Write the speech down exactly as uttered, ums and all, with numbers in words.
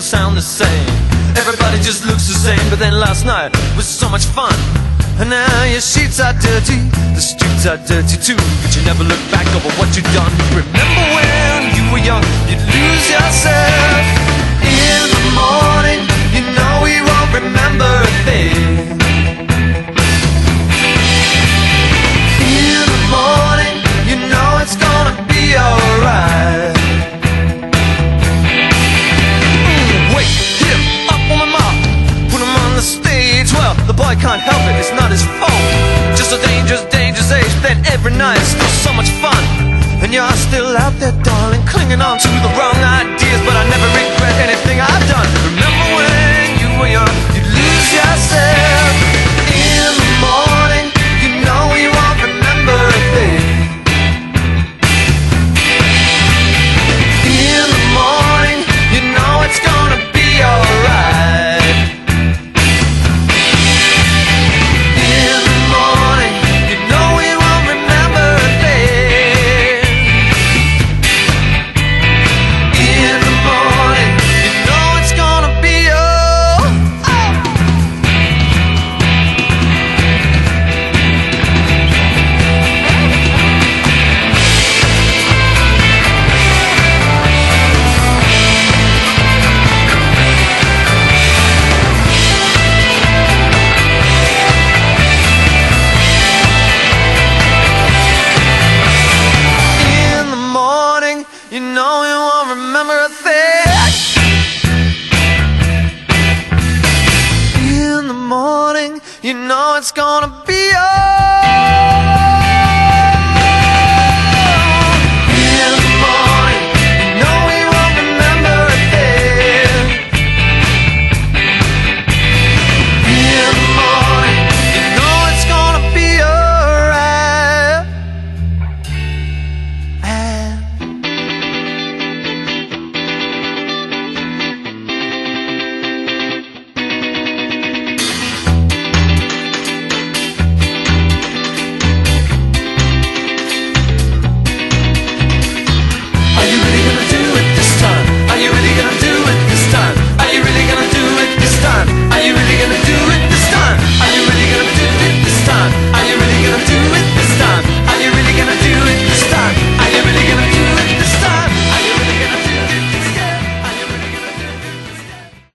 all sound the same. Everybody just looks the same. But then last night was so much fun, and now your sheets are dirty, the streets are dirty too. But you never look back over what you've done. Remember when you were young, you'd lose yourself. In the morning, you know we won't remember a thing. In the morning, you know it's gonna be alright. Mm, wake him up on the mark, put him on the stage. Well, the boy can't help it, it's not his fault. Just a dangerous, dangerous age. Then every night it's still so much fun, and you're still out there, darling, clinging on to the wrong ideas. But I never regret anything I've done. Remember when you were young, you'd lose yourself. In the morning, you know you won't remember a thing. In the morning, you know it's gonna be alright. In the morning, you know we won't remember a thing. In the morning, you know it's gonna be alright. In the morning, you know you won't remember a thing. In the morning, you know it's gonna